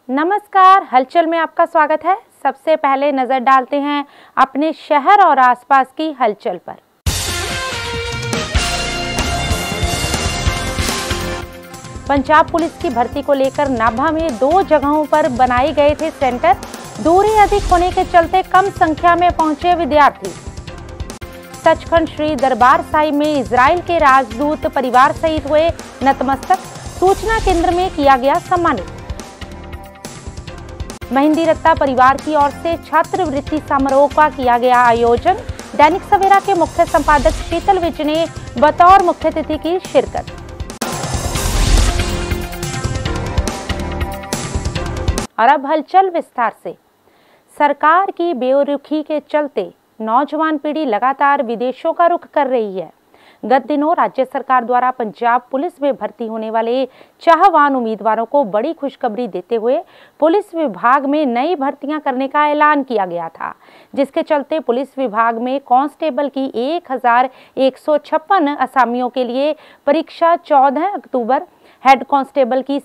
नमस्कार, हलचल में आपका स्वागत है। सबसे पहले नजर डालते हैं अपने शहर और आसपास की हलचल पर। पंजाब पुलिस की भर्ती को लेकर नाभा में 2 जगहों पर बनाए गए थे सेंटर। दूरी अधिक होने के चलते कम संख्या में पहुंचे विद्यार्थी। सचखंड श्री दरबार साहिब में इजराइल के राजदूत परिवार सहित हुए नतमस्तक। सूचना केंद्र में किया गया सम्मानित। मेहंदी रत्ता परिवार की ओर से छात्रवृत्ति समारोह का किया गया आयोजन। दैनिक सवेरा के मुख्य संपादक शीतल विज ने बतौर मुख्य अतिथि की शिरकत। और अब हलचल विस्तार से। सरकार की बेरुखी के चलते नौजवान पीढ़ी लगातार विदेशों का रुख कर रही है। गत दिनों राज्य सरकार द्वारा पंजाब पुलिस में भर्ती होने वाले चाहवान उम्मीदवारों को बड़ी खुशखबरी देते हुए पुलिस विभाग में नई भर्तियां करने का ऐलान किया गया था, जिसके चलते पुलिस विभाग में कांस्टेबल की 1156 असामियों के लिए परीक्षा 14 अक्टूबर, हेड कांस्टेबल की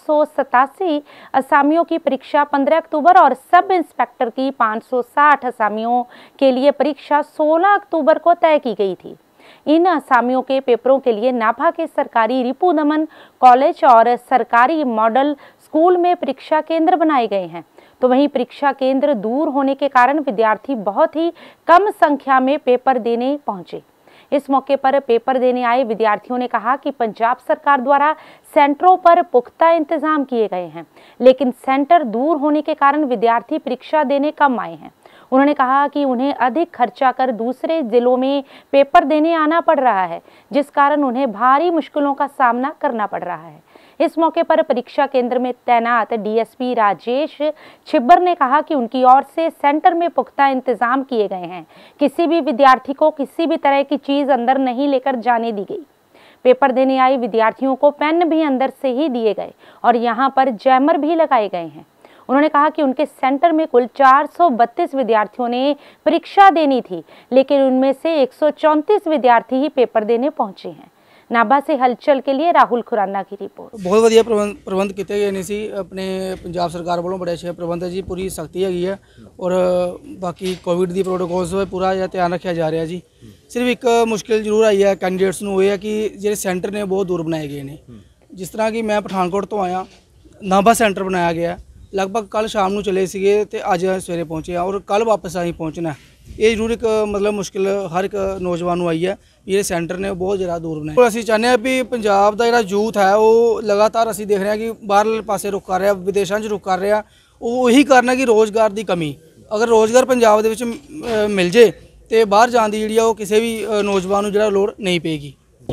787 असामियों की परीक्षा 15 अक्टूबर और सब इंस्पेक्टर की 560 असामियों के लिए परीक्षा 16 अक्टूबर को तय की गई थी। इन असामियों के पेपरों के लिए नाभा के सरकारी रिपुदमन कॉलेज और सरकारी मॉडल स्कूल में परीक्षा केंद्र बनाए गए हैं। तो वहीं परीक्षा केंद्र दूर होने के कारण विद्यार्थी बहुत ही कम संख्या में पेपर देने पहुंचे। इस मौके पर पेपर देने आए विद्यार्थियों ने कहा कि पंजाब सरकार द्वारा सेंटरों पर पुख्ता इंतजाम किए गए हैं, लेकिन सेंटर दूर होने के कारण विद्यार्थी परीक्षा देने कम आए हैं। उन्होंने कहा कि उन्हें अधिक खर्चा कर दूसरे जिलों में पेपर देने आना पड़ रहा है, जिस कारण उन्हें भारी मुश्किलों का सामना करना पड़ रहा है। इस मौके पर परीक्षा केंद्र में तैनात डीएसपी राजेश छिब्बर ने कहा कि उनकी ओर से सेंटर में पुख्ता इंतजाम किए गए हैं। किसी भी विद्यार्थी को किसी भी तरह की चीज अंदर नहीं लेकर जाने दी गई। पेपर देने आए विद्यार्थियों को पेन भी अंदर से ही दिए गए और यहाँ पर जैमर भी लगाए गए हैं। उन्होंने कहा कि उनके सेंटर में कुल 432 विद्यार्थियों ने परीक्षा देनी थी, लेकिन उनमें से 134 विद्यार्थी ही पेपर देने पहुंचे हैं। नाभा से हलचल के लिए राहुल खुराना की रिपोर्ट। बहुत वधिया प्रबंध किए गए ने सी अपने पंजाब सरकार वालों बड़े अच्छे प्रबंध है जी। पूरी सख्ती हैगी है और बाकी कोविड दी प्रोटोकॉल्स पूरा ध्यान रखा जा रहा जी। सिर्फ एक मुश्किल जरूर आई है कैंਡੀਡੇਟਸ ਨੂੰ ਇਹ ਹੈ कि ਜਿਹੜੇ सेंटर ने बहुत दूर बनाए गए हैं। जिस तरह कि मैं पठानकोट तो आया, नाभा सेंटर बनाया गया, लगभग कल शाम को चले सीगे ते अज सवेरे पहुँचे और कल वापस अं पहुँचना। ये जरूर एक मतलब मुश्किल हर एक नौजवान को आई है। ये सेंटर ने बहुत ज़्यादा दूर बनाए। तो असीं चाहते हैं भी पंजाब का जो यूथ है वो लगातार असीं देख रहे हैं कि बाहरले पासे रुख कर रहा, विदेशों रुख कर रहा। वही कारण कि रोज़गार की कमी, अगर रोज़गार पंजाब दे विच मिल जाए तो बाहर जाने की जी किसी भी नौजवान को लोड़ नहीं पेगी।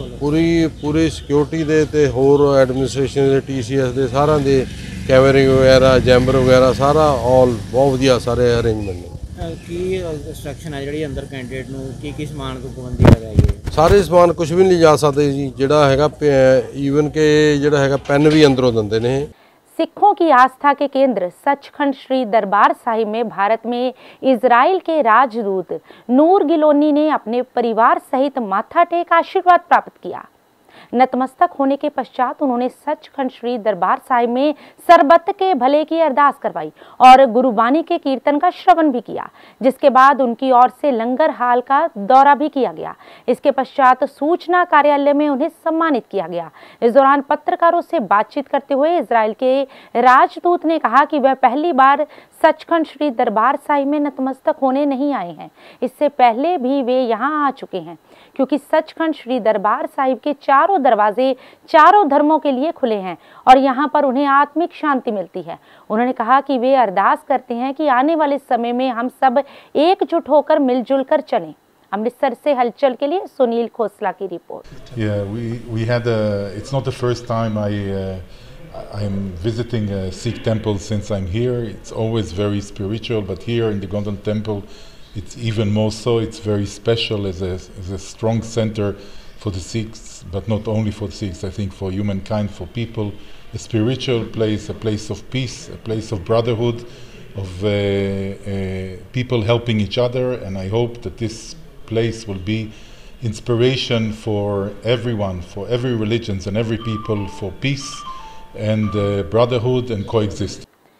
पूरी सिक्योरिटी दे ते होर एडमिनिस्ट्रेशन दे TCS दे सारा दे कैमरे वगैरह जैमर वगैरह सारा ऑल बहुत वधिया सारे अरेंजमेंट ने। की इंस्ट्रक्शन है जी अंदर कैंਡੀਡੇਟ ਨੂੰ की समान को पाबंदी लगाई है? सारे समान कुछ भी नहीं जा सकते जी। जिहड़ा हैगा ईवन के जिहड़ा हैगा पेन भी अंदरों दिंदे ने। सिखों की आस्था के केंद्र सचखंड श्री दरबार साहिब में भारत में इजराइल के राजदूत नूर गिलोनी ने अपने परिवार सहित माथा टेक आशीर्वाद प्राप्त किया। नतमस्तक होने के पश्चात उन्होंने सचखंड श्री दरबार साहिब में सरबत के भले की अरदास करवाई और गुरुबानी के कीर्तन का श्रवण भी किया, जिसके बाद उनकी ओर से लंगर हाल का दौरा भी किया गया। इसके पश्चात सूचना कार्यालय में उन्हें सम्मानित किया गया। इस दौरान पत्रकारों से बातचीत करते हुए इजराइल के राजदूत ने कहा कि वह पहली बार सचखंड श्री दरबार साहिब में नतमस्तक होने नहीं आए हैं। इससे पहले भी वे यहाँ आ चुके हैं, क्योंकि सचखंड श्री दरबार साहिब के चारों दरवाजे चारों धर्मों के लिए खुले हैं और यहाँ पर उन्हें आत्मिक शांति मिलती है। उन्होंने कहा कि वे अरदास करते हैं कि आने वाले समय में हम सब एकजुट होकर मिलजुल कर चलें। अमृतसर से हलचल के लिए सुनील खोसला की report. It's not the first time I'm visiting a Sikh temple since I'm here. It's always very spiritual, but here in the Golden Temple it's even more so. It's very special as a strong center for the Sikhs, but not only for the Sikhs, I think for humankind, for people, a spiritual place, a place of peace, a place of brotherhood, of people helping each other, and I hope that this place will be inspiration for everyone, for every religions and every people, for peace and brotherhood and coexist.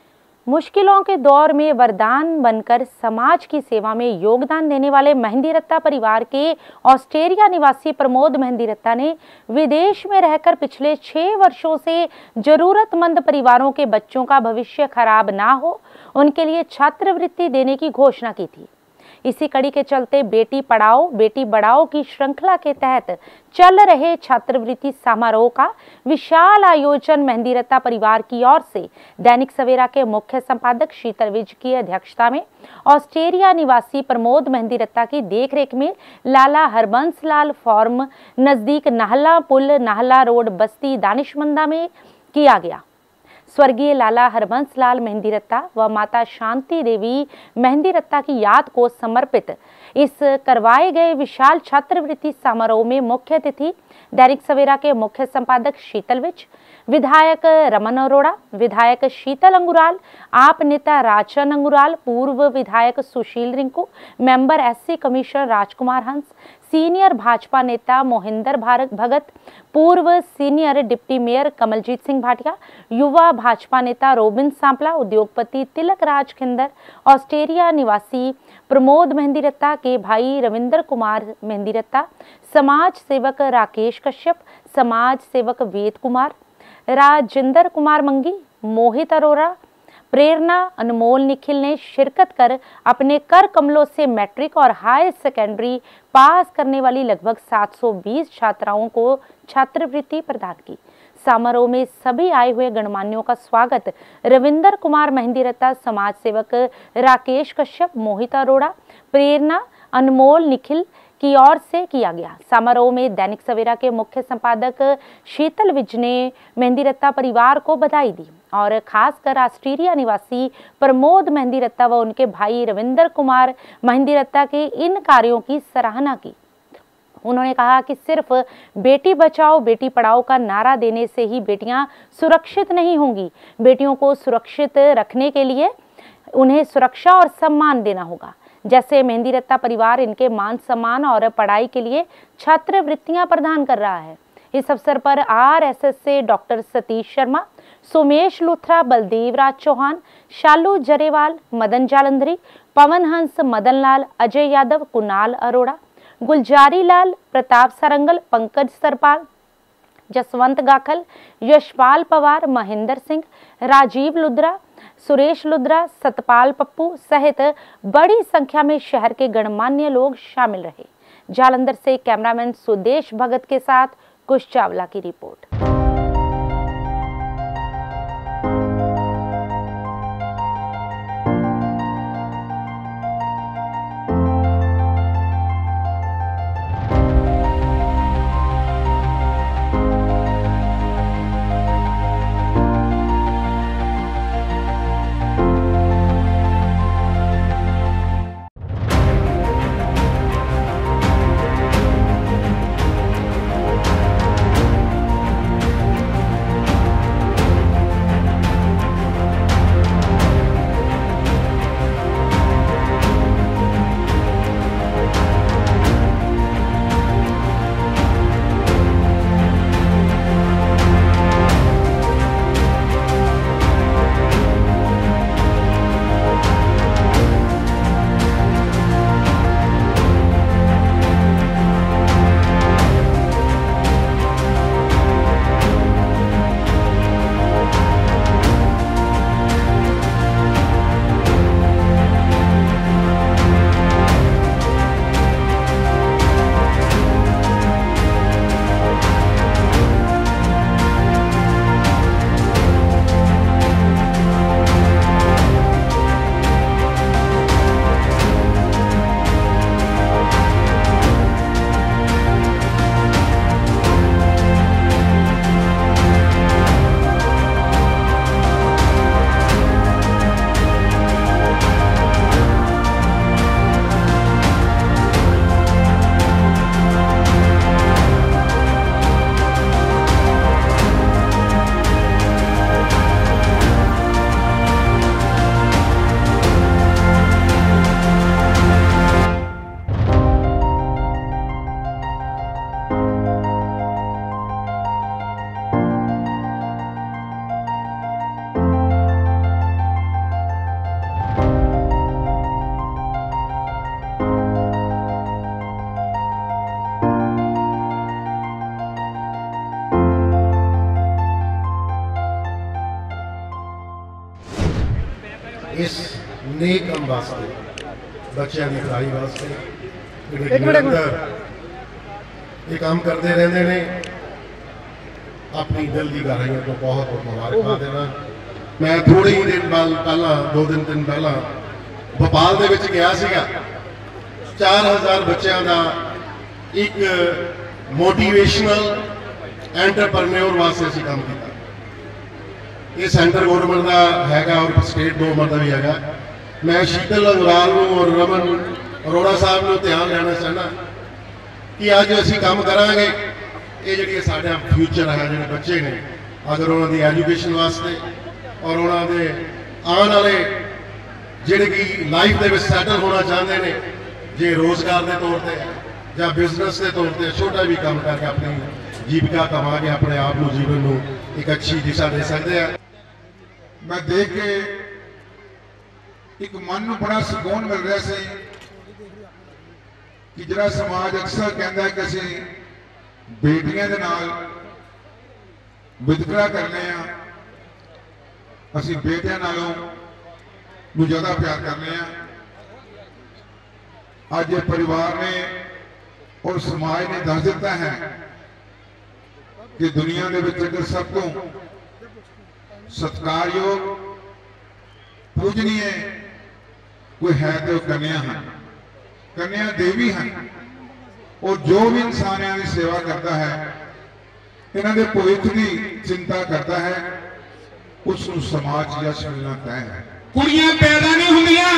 मुश्किलों के दौर में वरदान बनकर समाज की सेवा में योगदान देने वाले मेहंदी रत्ता परिवार के ऑस्ट्रेलिया निवासी प्रमोद मेहंदी रत्ता ने विदेश में रहकर पिछले 6 वर्षों से जरूरतमंद परिवारों के बच्चों का भविष्य खराब ना हो, उनके लिए छात्रवृत्ति देने की घोषणा की थी। इसी कड़ी के चलते बेटी पढ़ाओ बेटी बढ़ाओ की श्रृंखला के तहत चल रहे छात्रवृत्ति समारोह का विशाल आयोजन मेहंदी रत्ता परिवार की ओर से दैनिक सवेरा के मुख्य संपादक शीतल विज की अध्यक्षता में ऑस्ट्रेलिया निवासी प्रमोद मेहंदी रत्ता की देखरेख में लाला हरबंस लाल फार्म नजदीक नाहला पुल, नाहला रोड, बस्ती, दानिशमंदा में किया गया। स्वर्गीय लाला हरबंस लाल मेहंदी रत्ता व माता शांति देवी मेहंदी रत्ता की याद को समर्पित इस करवाए गए विशाल छात्रवृत्ति समारोह में मुख्य अतिथि दैनिक सवेरा के मुख्य संपादक शीतल विज, विधायक रमन अरोड़ा, विधायक शीतल अंगुराल, आप नेता राजन अंगुराल, पूर्व विधायक Sushil Rinku, member SC commissioner Rajkumar Hans, senior Bhajpa नेता मोहिंदर भगत, पूर्व senior deputy mayor Kamaljeet Singh Bhatia, युवा भाजपा नेता रोबिन सांपला, उद्योगपति तिलक राज खिंदर, ऑस्ट्रेलिया निवासी प्रमोद मेहंदी रत्ता के भाई रविंद्र कुमार मेहंदी रत्ता, समाज सेवक राकेश कश्यप, समाज सेवक वेद कुमार, राजेंद्र कुमार मंगी, मोहित अरोड़ा, प्रेरणा, अनमोल निखिल ने शिरकत कर अपने कर कमलों से मैट्रिक और हायर सेकेंडरी पास करने वाली लगभग 720 छात्राओं को छात्रवृत्ति प्रदान की। समारोह में सभी आए हुए गणमान्यों का स्वागत रविंद्र कुमार मेहंदी रत्ता, समाज सेवक राकेश कश्यप, मोहित अरोड़ा, प्रेरणा, अनमोल निखिल की ओर से किया गया। समारोह में दैनिक सवेरा के मुख्य संपादक शीतल विज ने मेहंदी रत्ता परिवार को बधाई दी और खासकर ऑस्ट्रेलिया निवासी प्रमोद मेहंदी रत्ता व उनके भाई रविंद्र कुमार मेहंदी रत्ता के इन कार्यों की सराहना की। उन्होंने कहा कि सिर्फ बेटी बचाओ बेटी पढ़ाओ का नारा देने से ही बेटियां सुरक्षित नहीं होंगी। बेटियों को सुरक्षित रखने के लिए उन्हें सुरक्षा और सम्मान देना होगा। जैसे मेहंदी रत्ता परिवार इनके मान सम्मान और पढ़ाई के लिए छात्रवृत्तियां प्रदान कर रहा है। इस अवसर पर आरएसएस से डॉक्टर सतीश शर्मा, सोमेश लूथरा, बलदेव राज चौहान, शालू जरेवाल, मदन जालंधरी, पवन हंस, मदन लाल, अजय यादव, कुणाल अरोड़ा, गुलजारी लाल, प्रताप सरंगल, पंकज सरपाल, जसवंत गाखल, यशपाल पवार, महेंद्र सिंह, राजीव लुद्रा, सुरेश लुद्रा, सतपाल पप्पू सहित बड़ी संख्या में शहर के गणमान्य लोग शामिल रहे। जालंधर से कैमरामैन सुदेश भगत के साथ कुश चावला की रिपोर्ट। इस नेक काम वास्ते, बच्चों की भलाई वास्ते ये काम करते रहते हैं। अपनी दिल की गहराइयों को बहुत बहुत मुबारकबाद देना। मैं थोड़े ही दिन पहला 2 दिन पहला भोपाल दे विच गया सीगा। 4000 बच्चों का एक मोटिवेशनल एंटरप्रेन्योर वास्ते असीं काम किया। ये सेंटर गौरमेंट का हैगा और स्टेट गौरमेंट का भी हैगा। मैं शीतल अग्रवाल और रमन अरोड़ा साहब को ध्यान लेना चाहना कि अज असीं काम करांगे। ये जी साडा फ्यूचर है, जो बच्चे ने अगर उन्होंने एजुकेशन वास्ते और उन्होंने आने वाले जिहड़े कि लाइफ के सैटल होना चाहते हैं, जे रोज़गार के तौर पर या बिजनेस के तौर पर छोटा भी काम करके अपनी जीविका कमा के अपने आप को जीवन को एक अच्छी दिशा दे सकते हैं। मैं देख के एक मन को बड़ा सुकून मिल रहा है कि जिहड़ा समाज अक्सर कहता है कि असीं बेटियां दे नाल वितकरा करने हैं, असीं बेटियां नालों नूं ज़्यादा प्यार करने हैं। अज परिवार ने और समाज ने दस दिता है कि दुनिया दे विच अगर सब तो सत्कारयोग पूजनीय कोई है तो कन्या हैं, कन्या देवी हैं। और जो भी इंसानियों की सेवा करता है, इन्हों के भविष्य की चिंता करता है, उसको समाज यश मिलना तय है। कुड़ियां पैदा नहीं होंदियां,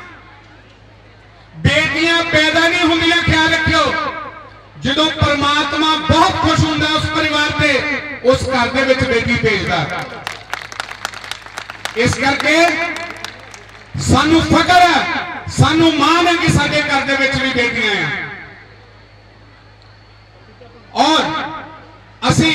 बेटियां पैदा नहीं होंदियां। ख्याल रखियो, जो परमात्मा बहुत खुश होंदा उस परिवार से, उस घर दे विच बेटी भेजदा। इस करके सानू फकर है, सानू मान है कि साडे घर दे विच भी बेटियां हैं। और असी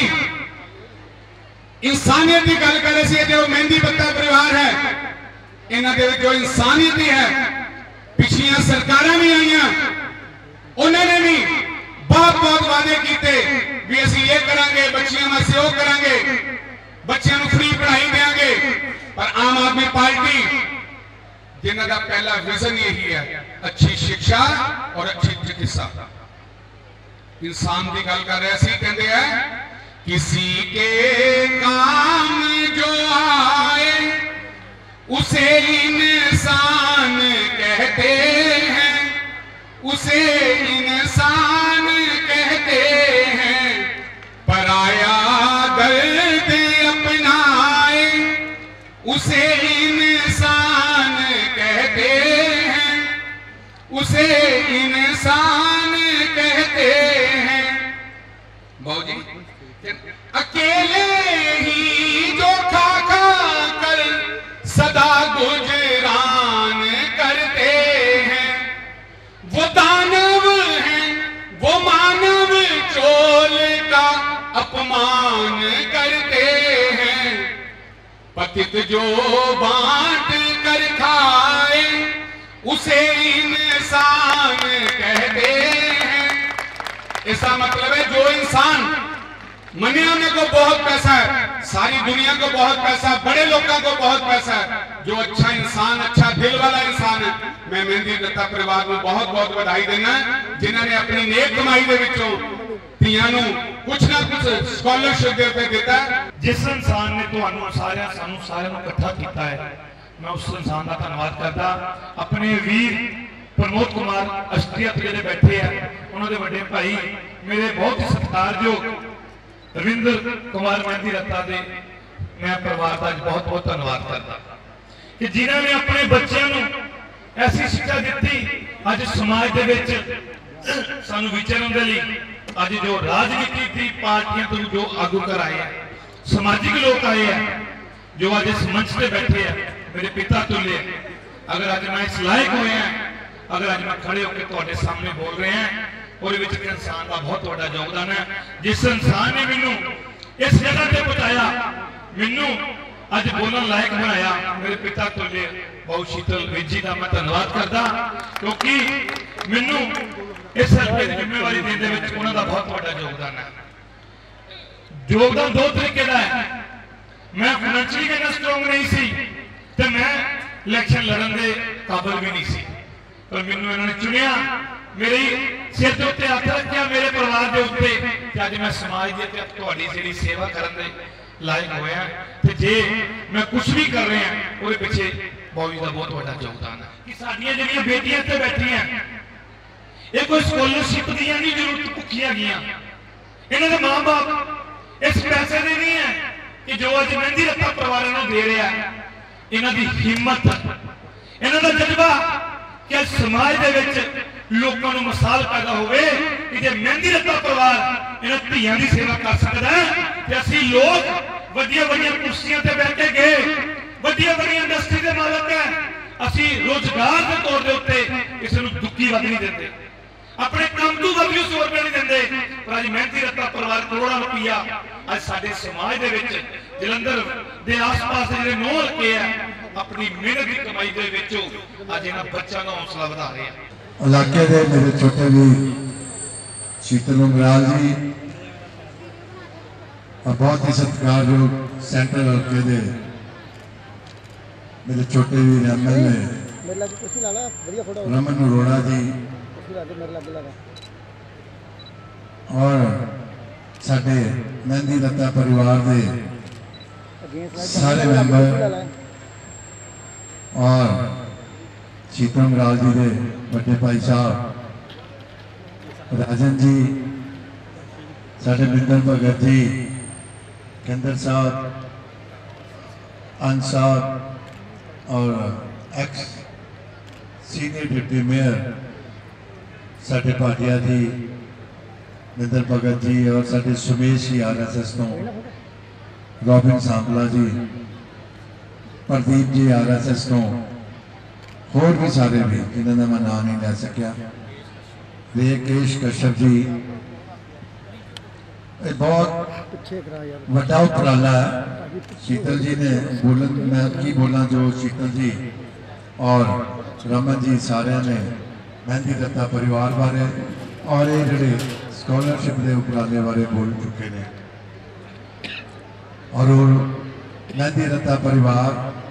इंसानियत की गल कर रहे थे, जो मेहंदी पत्ता परिवार है, इन्हां दे विच जो इंसानियत है, पिछलियां सरकारां भी आईयां, उन्होंने भी बहुत बहुत वादे किए भी असी ये करांगे, बच्चियों वास्ते वो करांगे, बच्चों को फ्री पढ़ाई देंगे। पर आम आदमी पार्टी जिन्हां दा पहला विजन यही है, अच्छी शिक्षा और अच्छी चिकित्सा। इंसान की गल कर रहे सी, कहते हैं किसी के काम जो आए उसे इंसान कहते हैं, उसे इंसान कहते हैं। पराया दर्द अपनाए उसे इंसान कहते हैं, उसे इंसान कहते हैं। बाबूजी अकेले ही जो खा खा कर सदा गुजरान करते हैं, वो दानव हैं, वो मानव चोल का अपमान करते हैं। पतित जो बांट कर खाए उसे इंसान कहते हैं। इसका मतलब है जो इंसान मनिया में को बहुत पैसा है, सारी दुनिया को बहुत पैसा है, बड़े लोगों को बहुत पैसा है, जो अच्छा इंसान, अच्छा दिल वाला इंसान है। मैं मेहंदी दत्ता परिवार को बहुत बहुत बधाई देना, जिन्होंने अपनी नेक कमाई के विचों ਧੀਆਂ ਨੂੰ कुछ ना कुछ स्कॉलरशिप दे के देता है। जिस इंसान ने ਤੁਹਾਨੂੰ ਸਾਰਿਆਂ ਸਾਨੂੰ ਸਾਰਿਆਂ ਨੂੰ ਇਕੱਠਾ ਕੀਤਾ ਹੈ, मैं उस इंसान का धन्यवाद करता। अपने वीर प्रमोद कुमार अष्टियत ਜਿਹੜੇ बैठे हैं, उन्होंने बड़े भाई मेरे बहुत ही सत्कारयोग रविंदर कुमार मेहंदी रत्ता दे मैं परिवार का बहुत बहुत धन्यवाद करता कि जिन्होंने अपने बच्चों को ऐसी शिक्षा दी। अज समाज के विच सानू विचरण दे लई अज जो राजनीति की पार्टियां तो जो आगू कर आए हैं, समाजिक लोग आए हैं, जो अज इस मंच पे बैठे हैं, मेरे पिता तुल्य। अगर अज मैं इस लायक हुए हैं, अगर अज मैं खड़े होकर तुहाडे सामने बोल रहे हैं, और इंसान का बहुत बड़ा योगदान है। जिस इंसान ने मैनू इस जगह पे पहुंचाया, मैनू अज बोलने लायक बनाया, मेरे पिता तुल्य बहुत शीतल वीर जी का मैं धन्यवाद करता, क्योंकि मैनू इस हल्के की जिम्मेवारी देने में उन्होंने बहुत बड़ा योगदान है। योगदान दो तरीके का है। मैं फाइनेंशियली कहना स्ट्रोंग नहीं सी, तो मैं इलैक्शन लड़न के काबिल भी नहीं सी, पर मैनू इन्होंने चुनिया, मेरे सिर के उत्ते हथ रखा, मेरे परिवार के उत्ते, अज मैं समाज की तुहाडी जिहड़ी सेवा करन दे लायक होया। ते जे मैं कुछ भी कर रहा उसदे पिछे बॉबी का बहुत बड़ा योगदान है कि साडियां जिहड़ियां बेटियां इत्थे बैठियां, ये कोई स्कॉलरशिप दियां नहीं जरूरत भुखियां गईयां, इन्हां दे मां बाप इस पैसे दे नहीं है कि जो अज मेहंदी रत्ता परिवार नूं दे रहा है। इन्हां दी हिम्मत, इन्हां दा जज्बा कि समाज दे विच लोकां नूं मिसाल पैदा होवे कि जे मेहंदी रत्ता परिवार इन्हां धीआं दी सेवा कर सकदा है ते असीं लोग वड्डियां वड्डियां कुर्सियां ते बैठ के गए, वड्डियां वड्डियां इंडस्ट्री दे मालक है, असीं रोजगार के तौर दे उत्ते किसी नूं दुखी वध नहीं दिंदे, अपने काम तो वध भी 100 रुपया नहीं दिंदे। पर अज मेहनती रत्ता परिवार करोड़ों रुपया अज साडे समाज दे विच जलंधर दे आस-पास जिहड़े 9 हलके है अपनी मेहनत की कमाई दे विचों अज इन्हां बच्चों दा हौसला वधा रहे हैं। इलाके दे मेरे छोटे भी शीतल उमराल जी और बहुत ही सत्कारयोग सेंट्रल हल्के दे मेरे छोटे भी MLA रमन अरोड़ा जी और साडे मेहंदी रत्ता परिवार दे सारे मेंबर और शीतल उमराल जी दे बड़े भाई साहब राजन जी, साडे बिंदर भगत जी, केंद्र साहब, अंश साहब और एक्स सीनियर डिप्टी मेयर साडे भाटिया जी, बिंदर भगत जी और साडे सुमेश जी RSS तो रॉबिन सांपला जी, प्रदीप जी RSS तो होर भी सारे भी जिन्होंने मैं नाम नहीं ले सकिया, केश कश्यप जी, बहुत बड़ा उपराला है। शीतल जी ने बोलन, मैं की बोला जो शीतल जी और रमन जी सारे ने मेहंदी रत्ता परिवार बारे और ये जोड़े स्कॉलरशिप के उपराले बारे बोल चुके हैं। और मेहंदी रत्ता परिवार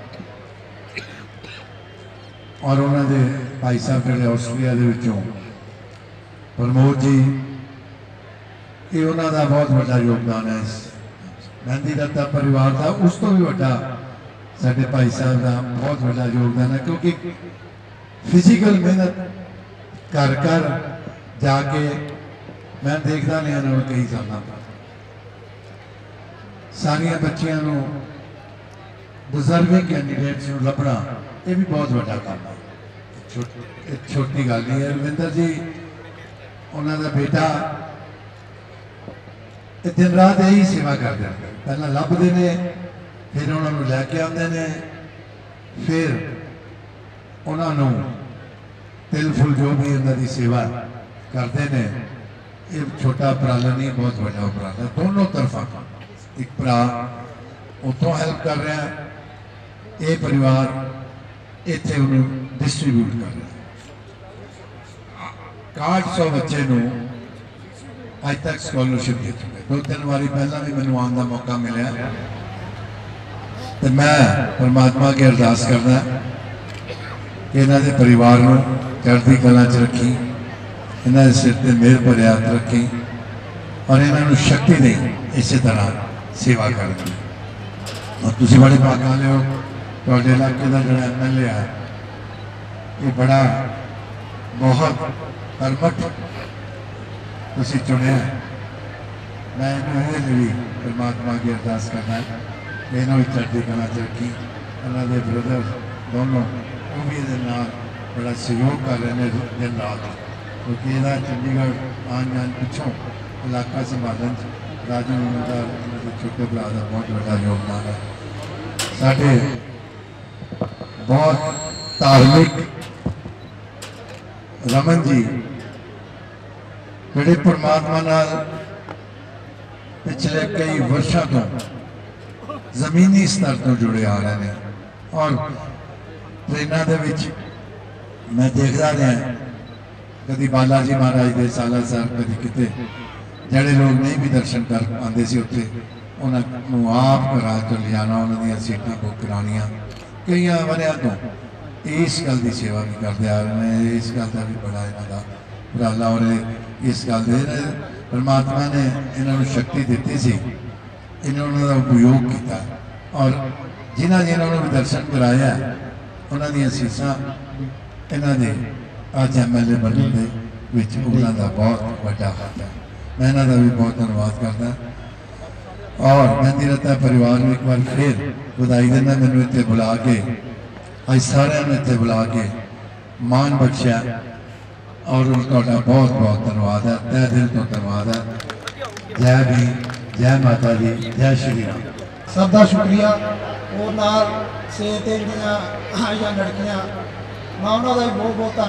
और उन्होंने भाई साहब जोड़े ऑस्ट्रेलिया के विचों प्रमोद जी, ये उन्होंने बहुत बड़ा योगदान है इस मेहंदी रत्ता परिवार का। उस तो भी बड़ा साडे भाई साहब का बहुत बड़ा योगदान है, क्योंकि फिजिकल मेहनत कर कर जाके मैं देखता नहीं उन्होंने कई साल सारिया बच्चियां डिजर्विंग कैंडीडेट्स लभना, ये भी बहुत बड़ा काम है, छोटी गल नहीं है। रविंदर जी उन्होंने बेटा दिन रात यही सेवा करते हैं, पहला लभते ने, फिर उन्होंने लैके आते हैं, फिर उन्होंने तिल फुल जो भी उन्होंने सेवा करते हैं। ये छोटा उपराला नहीं, बहुत बड़ा उपराला, दोनों तरफा। एक भरा उतों हेल्प कर रहा है, ये परिवार इतने उन्होंने डिस्ट्रीब्यूट कर रहा है। 800 बच्चे अज तक स्कॉलरशिप दे चुके, 2-3 बारी पहला भी मैंने आने का मौका मिले, तो मैं परमात्मा की अरदास करना कि इन्हों के परिवार को चढ़ती कला च रखी, इन्हों के सिर पर मेहर भरे हाथ रखी और इन्हों शक्ति नहीं इस तरह सेवा करनी। और तुम बड़े भाग्य वाले हो, थोड़े इलाके का जो MLA है ये बड़ा बहुत कर्मठ तुसी चुनिया। मैं इन्होंने भी परमात्मा की अरदास करना है कि इन्हों भी चढ़ती कला च रखी, उन्होंने ब्रदर दोनों वो भी ये बड़ा सहयोग कर रहे हैं दिन रात, क्योंकि यदा चंडीगढ़ आन जान पिछों इलाका संभालन राजू का छोटे भरा का बहुत बड़ा योगदान है। साढ़े बहुत धार्मिक रमन जी जोड़े परमात्मा नाल पिछले कई वर्षों तो जमीनी स्तर तो जुड़े आ रहे हैं। और ट्रेनों के विच मैं देखता रहा, कभी बालाजी महाराज के सालासर, कभी किते जड़े लोग नहीं भी दर्शन कर पाते थे, उत्थे उन्होंने आप करा के ले जाना, उन्होंने सीटां बुक करानियां, कई वरियां तो इस गल की सेवा भी करते आ रहे हैं। इस गल का भी बड़ा इन्हों का उपराला और इस गल परमात्मा ने इन्होंने शक्ति दी सी, इन्होंने उपयोग किया और जिन्होंने इन्होंने भी दर्शन कराया उन्होंने सीसा इन्हों के अज MLA बनने के उन्होंने बहुत बड़ा हाथ है। मैं इन्हों का भी बहुत धन्यवाद करता और मेहंदी रत्ता परिवार में एक बार फिर बधाई देना, मैंने इतने बुला के अज सारे इतने बुला के मान बख्शा और उनका बहुत बहुत धन्यवाद है, तय दिल तो धन्यवाद है। जय भी, जय माता दी, जय श्री राम। सबका शुक्रिया और नाल से तेरियां आईया लड़कियां मैं उन्होंने भी बहुत बहुत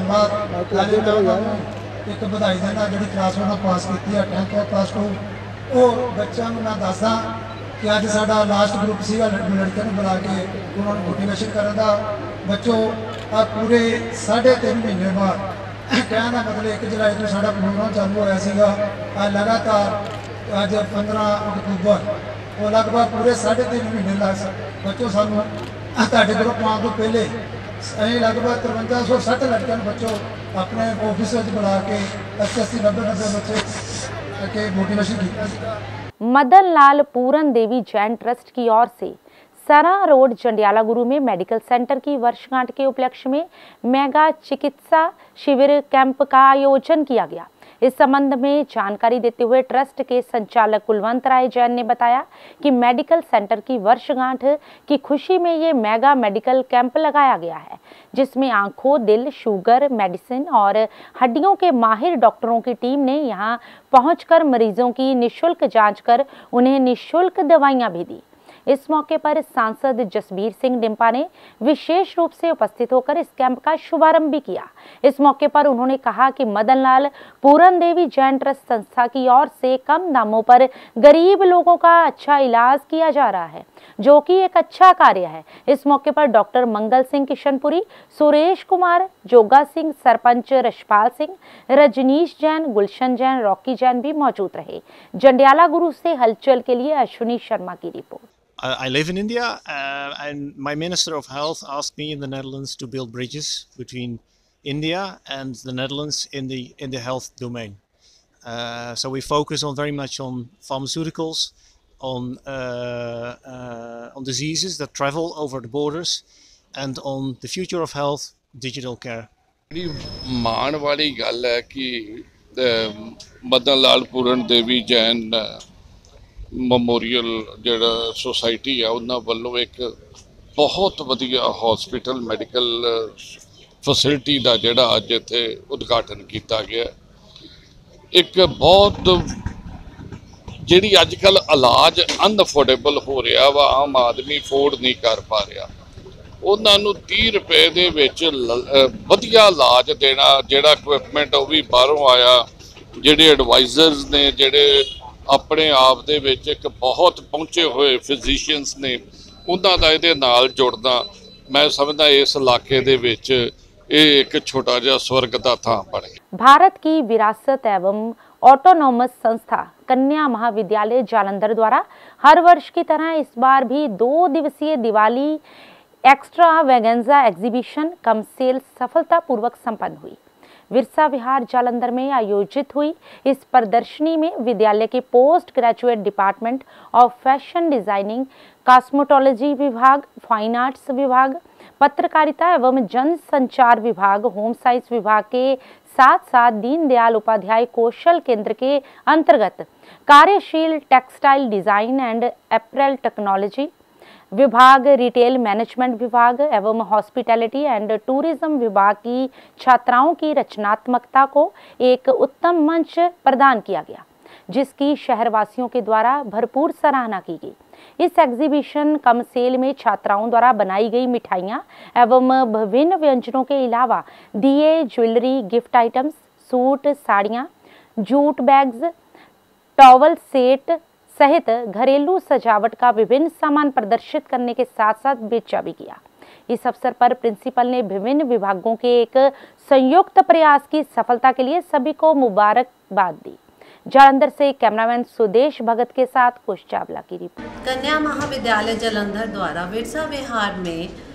धन्यवाद एक बधाई देना जी क्लास उन्होंने पास की है 10th क्लास 2 और बच्चों को मैं दसदा कि अज साडा लास्ट ग्रुप से लड़कियों को बुला के उन्होंने मोटिवेशन करने का बच्चों आ पूरे 3.5 महीने बाद कहने का मतलब 1 जुलाई को साडा प्रोग्राम चालू होया सीगा लगातार अज 15 अक्तूबर और लगभग पूरे 3.5 महीने लग बच्चों सानू तुहाडे ग्रुप आने तो पहले अं लगभग 5360 लड़कियों बच्चों अपने ऑफिस में बुला के 80-90 बच्चे के मोटिवेशन किया। मदन लाल पूरन देवी जैन ट्रस्ट की ओर से सरा रोड जंडियाला गुरु में मेडिकल सेंटर की वर्षगांठ के उपलक्ष्य में मेगा चिकित्सा शिविर कैंप का आयोजन किया गया। इस संबंध में जानकारी देते हुए ट्रस्ट के संचालक कुलवंत राय जैन ने बताया कि मेडिकल सेंटर की वर्षगांठ की खुशी में ये मेगा मेडिकल कैंप लगाया गया है, जिसमें आंखों, दिल, शुगर, मेडिसिन और हड्डियों के माहिर डॉक्टरों की टीम ने यहां पहुंचकर मरीजों की निःशुल्क जांच कर उन्हें निःशुल्क दवाइयां भी दी। इस मौके पर सांसद जसबीर सिंह डिम्पा ने विशेष रूप से उपस्थित होकर इस कैंप का शुभारंभ भी किया। इस मौके पर उन्होंने कहा कि मदन लाल पूरन देवी जैन ट्रस्ट संस्था की ओर से कम दामों पर गरीब लोगों का अच्छा इलाज किया जा रहा है, जो कि एक अच्छा कार्य है। इस मौके पर डॉक्टर मंगल सिंह किशनपुरी, सुरेश कुमार, जोगा सिंह, सरपंच रशपाल सिंह, रजनीश जैन, गुलशन जैन, रॉकी जैन भी मौजूद रहे। जंडियाला गुरु से हलचल के लिए अश्विनी शर्मा की report. I live in India and my Minister of Health asked me in the Netherlands to build bridges between India and the Netherlands in the health domain. So we focus on very much on pharmaceuticals, on diseases that travel over the borders, and on the future of health, digital care. मान वाली गल है कि Madan Lal Puran Devi Jain memorial ਜਿਹੜਾ society है उन्होंने वालों एक बहुत वधिया हॉस्पिटल मैडिकल फैसिलिटी का जोड़ा अज इत्थे उद्घाटन किया गया। एक बहुत जिहड़ी अजकल इलाज अनअफोर्डेबल हो रहा वा, आम आदमी अफोर्ड नहीं कर पा रहा, उन्होंने 30 रुपए दे विच वधिया इलाज देना, जिहड़ा इक्विपमेंट वो भी बाहरों आया, जिहड़े एडवाइजर्स ने जिहड़े अपने आप दे विच एक बहुत पहुंचे हुए फिजिशियंस ने, उन्हां दा इहदे नाल जुड़ना मैं समझदा इस इलाके दे विच एक छोटा जिहा स्वर्ग दा थां बन गया। भारत की विरासत एवं ऑटोनॉमस संस्था कन्या महाविद्यालय जालंधर द्वारा हर वर्ष की तरह इस बार भी 2 दिवसीय Diwali extravaganza exhibition cum sale सफलतापूर्वक संपन्न हुई। विरसा विहार जालंधर में आयोजित हुई इस प्रदर्शनी में विद्यालय के post graduate department of fashion designing, cosmetology विभाग, फाइन आर्ट्स विभाग, पत्रकारिता एवं जन संचार विभाग, होम साइंस विभाग के साथ साथ दीनदयाल उपाध्याय कौशल केंद्र के अंतर्गत कार्यशील textile design and apparel technology विभाग, रिटेल मैनेजमेंट विभाग एवं हॉस्पिटैलिटी एंड टूरिज्म विभाग की छात्राओं की रचनात्मकता को एक उत्तम मंच प्रदान किया गया, जिसकी शहरवासियों के द्वारा भरपूर सराहना की गई। इस एग्जीबिशन कम सेल में छात्राओं द्वारा बनाई गई मिठाइयां एवं विभिन्न व्यंजनों के अलावा दिए, ज्वेलरी, गिफ्ट आइटम्स, सूट, साड़ियां, जूट बैग्स, टॉवल सेट सहित घरेलू सजावट का विभिन्न सामान प्रदर्शित करने के साथ साथ बेचा भी किया। इस अवसर पर प्रिंसिपल ने विभिन्न विभागों के एक संयुक्त प्रयास की सफलता के लिए सभी को मुबारकबाद दी। जालंधर से कैमरामैन सुदेश भगत के साथ कुश चावला की रिपोर्ट। कन्या महाविद्यालय जालंधर द्वारा विरसा विहार में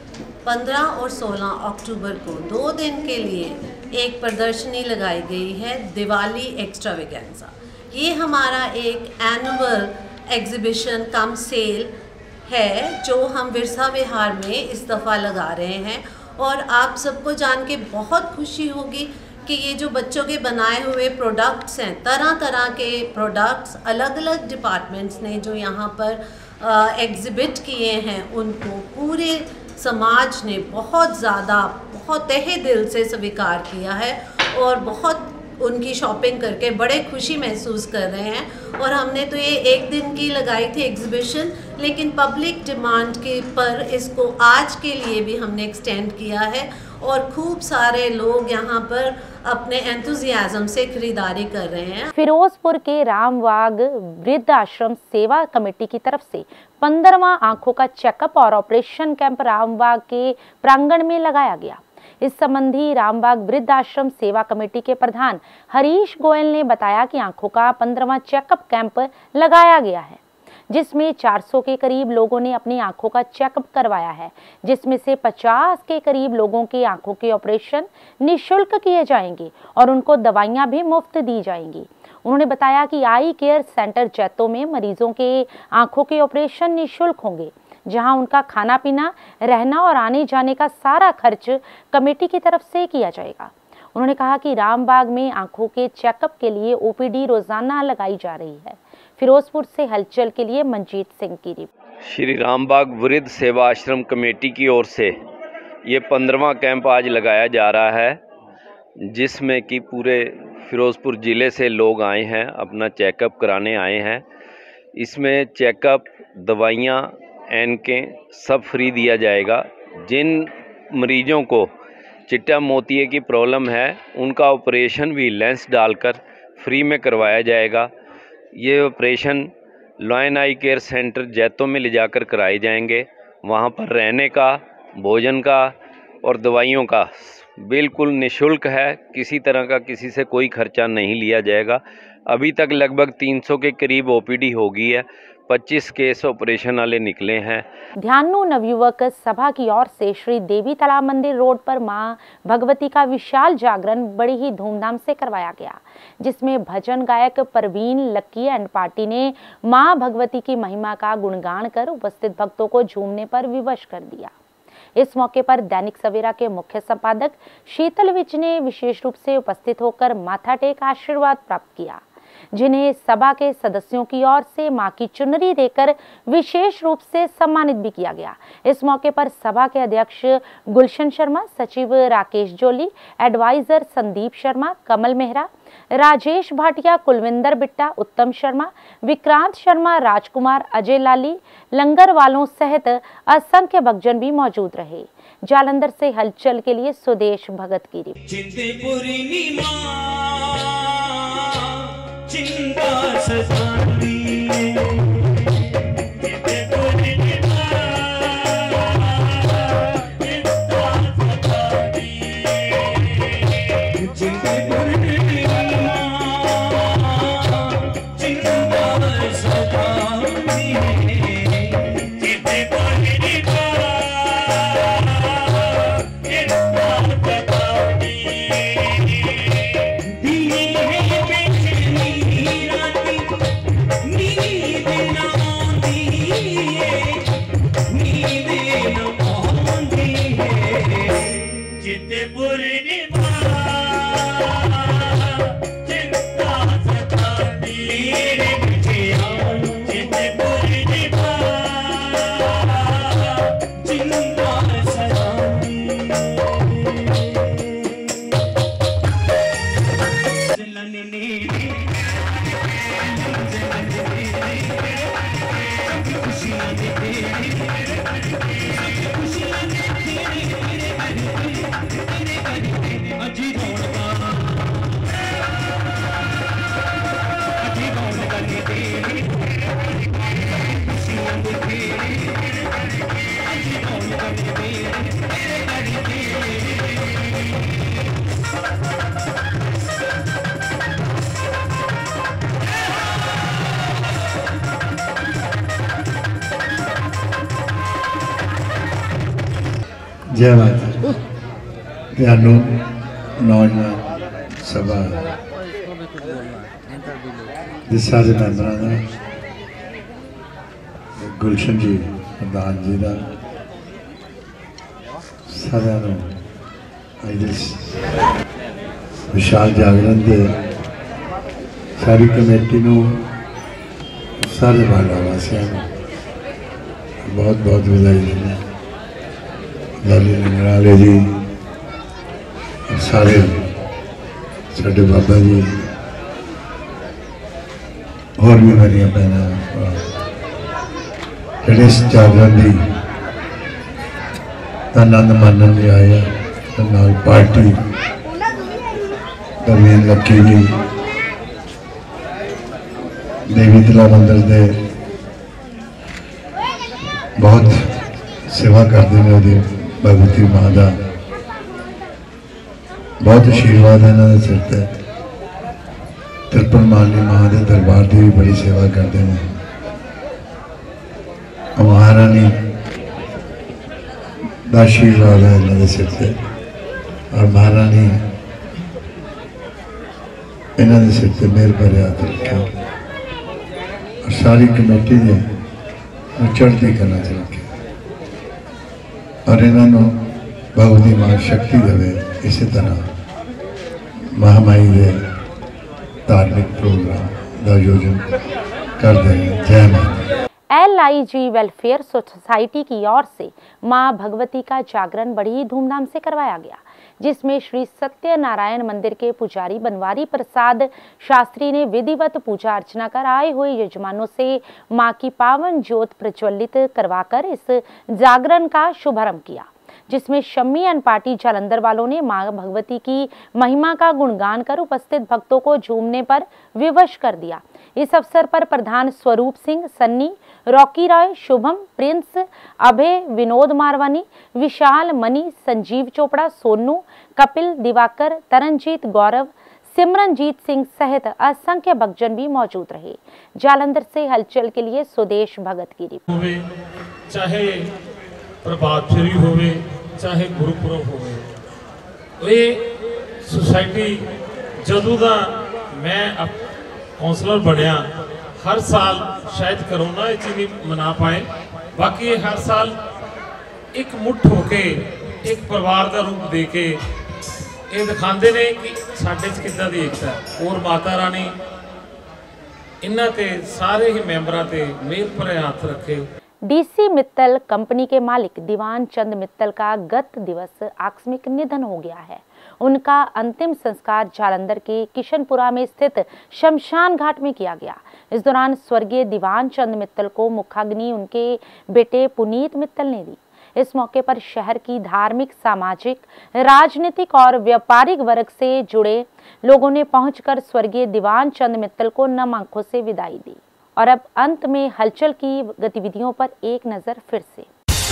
15 और 16 अक्टूबर को 2 दिन के लिए एक प्रदर्शनी लगाई गई है, दिवाली एक्स्ट्रावेगेंजा। ये हमारा एक एनुअल एग्जीबिशन कम सेल है जो हम विरसा विहार में इस दफ़ा लगा रहे हैं। और आप सबको जान के बहुत खुशी होगी कि ये जो बच्चों के बनाए हुए प्रोडक्ट्स हैं, तरह तरह के प्रोडक्ट्स अलग अलग डिपार्टमेंट्स ने जो यहाँ पर एग्ज़िबिट किए हैं, उनको पूरे समाज ने बहुत ज़्यादा, बहुत तहे दिल से स्वीकार किया है और बहुत उनकी शॉपिंग करके बड़े खुशी महसूस कर रहे हैं। और हमने तो ये 1 दिन की लगाई थी एग्जीबिशन, लेकिन पब्लिक डिमांड के पर इसको आज के लिए भी हमने एक्सटेंड किया है और खूब सारे लोग यहाँ पर अपने एंथुजियाज्म से खरीदारी कर रहे हैं। फिरोजपुर के रामबाग वृद्ध आश्रम सेवा कमेटी की तरफ से 15वां आंखों का चेकअप और ऑपरेशन कैंप रामबाग के प्रांगण में लगाया गया। इस संबंधी रामबाग वृद्ध आश्रम सेवा कमेटी के प्रधान हरीश गोयल ने बताया कि आंखों का 15वां चेकअप कैंप लगाया गया है, जिसमें 400 के करीब लोगों ने अपनी आंखों का चेकअप करवाया है, जिसमें से 50 के करीब लोगों की आंखों के ऑपरेशन निःशुल्क किए जाएंगे और उनको दवाइयां भी मुफ्त दी जाएंगी। उन्होंने बताया कि आई केयर सेंटर जैतो में मरीजों के आंखों के ऑपरेशन निःशुल्क होंगे, जहां उनका खाना पीना, रहना और आने जाने का सारा खर्च कमेटी की तरफ से किया जाएगा। उन्होंने कहा कि रामबाग में आंखों के चेकअप के लिए ओपीडी रोजाना लगाई जा रही है। फिरोजपुर से हलचल के लिए मंजीत सिंह की रिपोर्ट। श्री रामबाग वृद्ध सेवा आश्रम कमेटी की ओर से ये 15वां कैंप आज लगाया जा रहा है, जिसमें कि पूरे फिरोजपुर ज़िले से लोग आए हैं, अपना चेकअप कराने आए हैं। इसमें चेकअप, दवाइयाँ, ऐनकें सब फ्री दिया जाएगा। जिन मरीजों को चिट्टा मोतिये की प्रॉब्लम है, उनका ऑपरेशन भी लेंस डालकर फ्री में करवाया जाएगा। ये operation lion eye care centre Jaito में ले जाकर कराए जाएंगे। वहाँ पर रहने का, भोजन का और दवाइयों का बिल्कुल निःशुल्क है। किसी तरह का किसी से कोई खर्चा नहीं लिया जाएगा। अभी तक लगभग 300 के करीब ओपीडी हो गई है, 25 केस ऑपरेशन वाले निकले हैं। ध्यानु नवयुवक सभा की ओर से श्री देवी तालाब मंदिर रोड पर मां भगवती का विशाल जागरण बड़ी ही धूमधाम से करवाया गया, जिसमें भजन गायक परवीन लक्की एंड पार्टी ने मां भगवती की महिमा का गुणगान कर उपस्थित भक्तों को झूमने पर विवश कर दिया। इस मौके पर दैनिक सवेरा के मुख्य संपादक शीतल विज ने विशेष रूप से उपस्थित होकर माथा टेक आशीर्वाद प्राप्त किया, जिन्हें सभा के सदस्यों की ओर से मां की चुनरी देकर विशेष रूप से सम्मानित भी किया गया। इस मौके पर सभा के अध्यक्ष गुलशन शर्मा, सचिव राकेश जोली, एडवाइजर संदीप शर्मा, कमल मेहरा, राजेश भाटिया, कुलविंदर बिट्टा, उत्तम शर्मा, विक्रांत शर्मा, राजकुमार, अजय लाली, लंगर वालों सहित असंख्य भक्तजन भी मौजूद रहे। जालंधर से हलचल के लिए सुदेश भगत की रिपोर्ट। चिंता सताती जय माता त्यानू नौजवान सभा ਦੇ ਸਾਰੇ ਮੈਂਬਰਾਂ ਦਾ ਗੁਲਸ਼ਨ ਜੀ ਪ੍ਰਧਾਨ ਜੀ ਦਾ ਸਾਰਿਆਂ ਨੂੰ ਅੱਜ ਵਿਸ਼ਾਲ ਜਾਗਰਣ ਦੇ ਸਾਰੀ ਕਮੇਟੀ ਨੂੰ ਸਾਰੇ ਬਾਲਾ ਵਾਸੀਆਂ ਨੂੰ बहुत बहुत बधाई देना लाली लंगराले जी सारे साढ़े बाबा जी और भी मेरी भैन जेडे इस जागरण की आनंद मानन भी आए नाल पार्टी दरवेन लक्की जी देवी तला मंदिर के बहुत सेवा करते हैं वो भगवती माँ का बहुत आशीर्वाद है इन्होंने सिर पर तिरपन माली माँ के दरबार की भी बड़ी सेवा करते हैं महारानी का आशीर्वाद है इन्होंने सिर से और महारानी इन्होंने सिर से मेहर भरे हाथ रखा और सारी कमेटी ने चढ़ती करना चाहिए और इन्होंने भगवती मां शक्ति देवे इसी तरह महामाई के धार्मिक प्रोग्राम का आयोजन करते हैं। जय माता। LIG वेलफेयर सोसाइटी की ओर से मां भगवती का जागरण बड़ी धूमधाम से करवाया गया, जिसमें श्री सत्यनारायण मंदिर के पुजारी बनवारी प्रसाद शास्त्री ने विधिवत पूजा अर्चना कर आए हुए यजमानों से मां की पावन ज्योत प्रज्वलित करवाकर इस जागरण का शुभारंभ किया, जिसमें शम्मी एंड पार्टी जालंधर वालों ने मां भगवती की महिमा का गुणगान कर उपस्थित भक्तों को झूमने पर विवश कर दिया। इस अवसर पर प्रधान Swaroop Singh, Sunny, Rocky Roy, Shubham, Prince, Abhay, Vinod Marwani, Vishal, Mani, Sanjeev Chopra, Sonu, Kapil, Diwakar, Taranjeet, Gaurav, Simranjeet Singh सहित असंख्य भक्तजन भी मौजूद रहे। जालंधर से हलचल के लिए सुदेश भगत की रिपोर्ट। चाहे प्रभात फेरी होवे, चाहे गुरुपुरब होवे, ये सोसाइटी जदों दा मैं कौंसलर बनया हर साल शायद कोरोना नहीं मना पाए, बाकी हर साल एक मुठ होके एक परिवार का रूप दे के ये दिखाते ने कि साडे च किद्दां दी एकता और माता रानी इन्हां ते सारे ही मैंबरां ते मेहर भरे हाथ रखे। DC मित्तल कंपनी के मालिक दीवान चंद मित्तल का गत दिवस आकस्मिक निधन हो गया है। उनका अंतिम संस्कार जालंधर के किशनपुरा में स्थित शमशान घाट में किया गया। इस दौरान स्वर्गीय दीवान चंद मित्तल को मुखाग्नि उनके बेटे पुनीत मित्तल ने दी। इस मौके पर शहर की धार्मिक, सामाजिक, राजनीतिक और व्यापारिक वर्ग से जुड़े लोगों ने पहुंचकर स्वर्गीय दीवान चंद मित्तल को नम आंखों से विदाई दी। और अब अंत में हलचल की गतिविधियों पर एक नजर फिर से।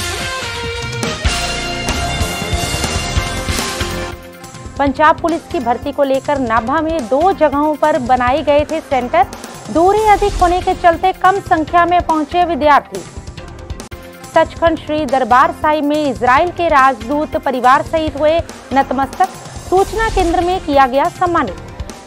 पंजाब पुलिस की भर्ती को लेकर नाभा में 2 जगहों पर बनाए गए थे सेंटर। दूरी अधिक होने के चलते कम संख्या में पहुंचे विद्यार्थी। सचखंड श्री दरबार साहिब में इजराइल के राजदूत परिवार सहित हुए नतमस्तक। सूचना केंद्र में किया गया सम्मानित।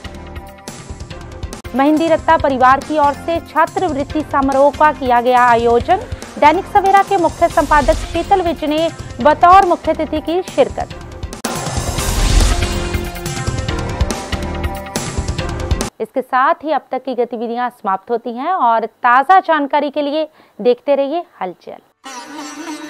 मेहंदी रत्ता परिवार की ओर से छात्रवृत्ति समारोह का किया गया आयोजन। दैनिक सवेरा के मुख्य संपादक शीतल विज ने बतौर मुख्य अतिथि की शिरकत। इसके साथ ही अब तक की गतिविधियां समाप्त होती हैं और ताज़ा जानकारी के लिए देखते रहिए हलचल।